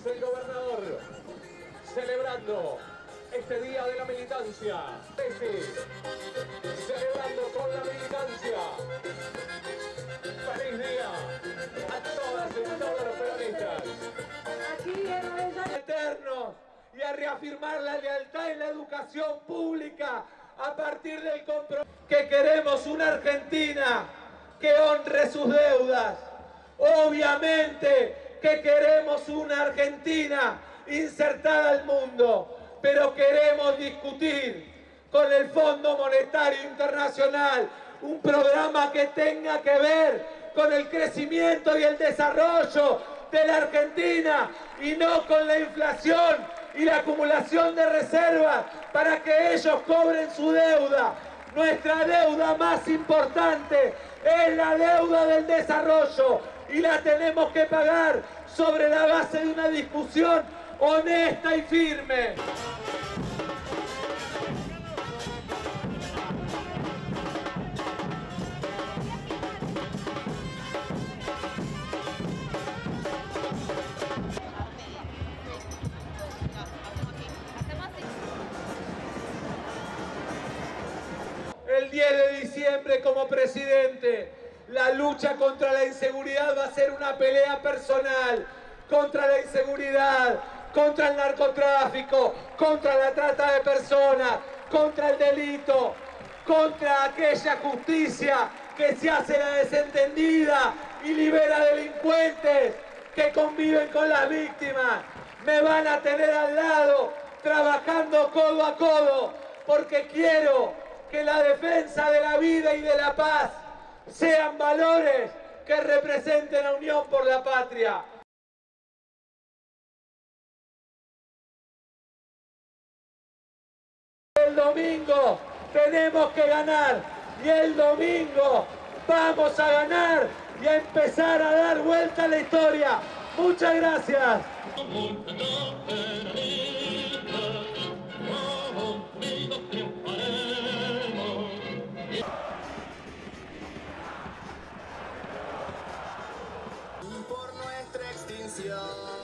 el gobernador, celebrando este día de la militancia. Celebrando con la militancia. Feliz día a todas y todos los peronistas. Eternos y a reafirmar la lealtad en la educación pública a partir del compromiso. Que queremos una Argentina que honre sus deudas. Obviamente que queremos una Argentina insertada al mundo, pero queremos discutir con el Fondo Monetario Internacional un programa que tenga que ver con el crecimiento y el desarrollo de la Argentina y no con la inflación y la acumulación de reservas para que ellos cobren su deuda. Nuestra deuda más importante es la deuda del desarrollo y la tenemos que pagar sobre la base de una discusión honesta y firme. El 10 de diciembre como presidente, la lucha contra la inseguridad va a ser una pelea personal contra la inseguridad, contra el narcotráfico, contra la trata de personas, contra el delito, contra aquella justicia que se hace la desentendida y libera delincuentes que conviven con las víctimas. Me van a tener al lado, trabajando codo a codo, porque quiero que la defensa de la vida y de la paz sean valores que representen la unión por la patria. El domingo tenemos que ganar y el domingo vamos a ganar y a empezar a dar vuelta a la historia. Muchas gracias. Por nuestra extinción.